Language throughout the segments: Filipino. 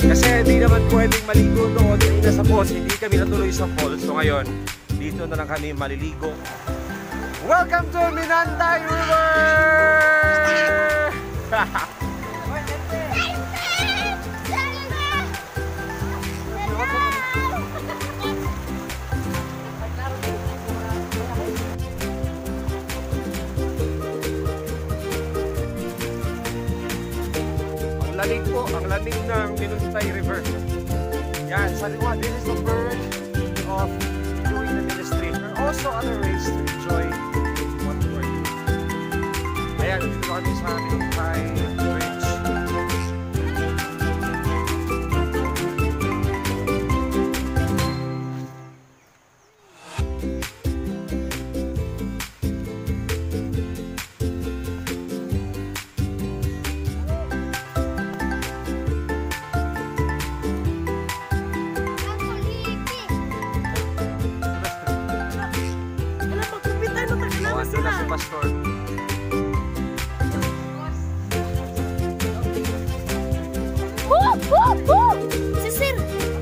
Kasi hindi naman pwedeng maligo doon kanina sa falls. Hindi kami natuloy sa falls. So ngayon, dito na lang kami maliligo. Welcome to MINUNTAY River! Ang lamig ng MINUNTAY River. Yan, sa liwa, this is the verge of doing the ministry. There are also other ways to enjoy what we're doing. Ayan, dito kami sa MINUNTAY Bridge. Pastor. Si Sir!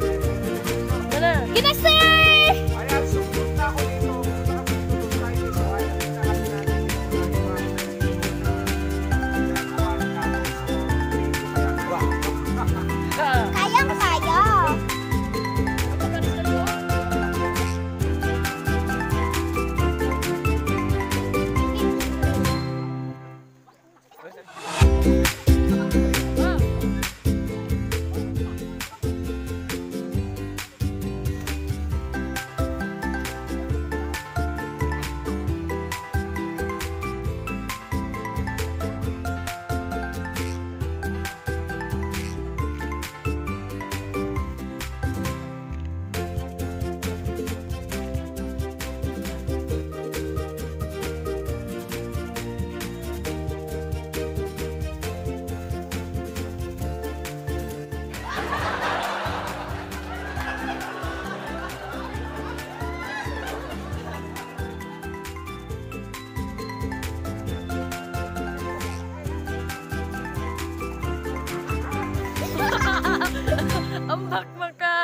Gina Sir! Ayan, sumunod na ako dito. Kayang-kaya! Ang bakbak ka.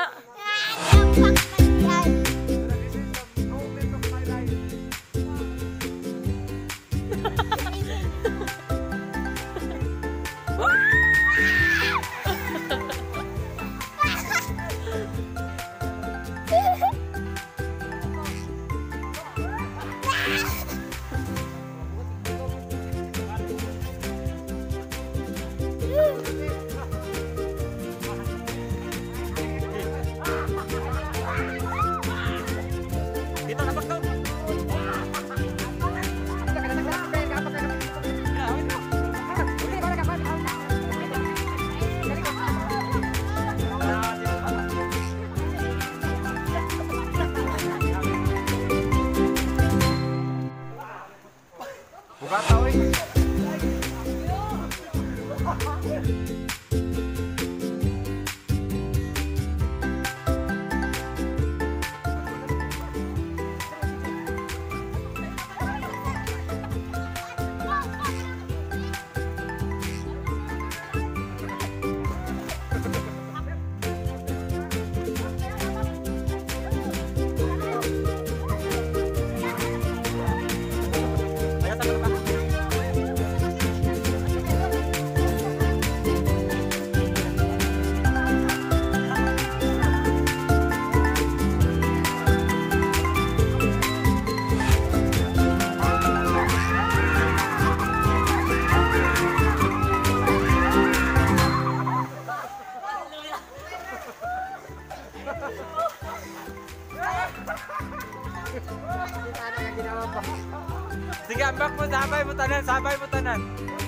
Sige, ambak mo, sabay mo tanan, sabay mo tanan.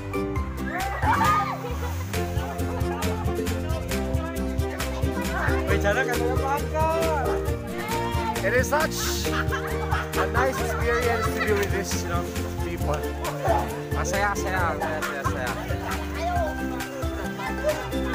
It is such a nice experience to be with this, people. Masaya, masaya, masaya, masaya.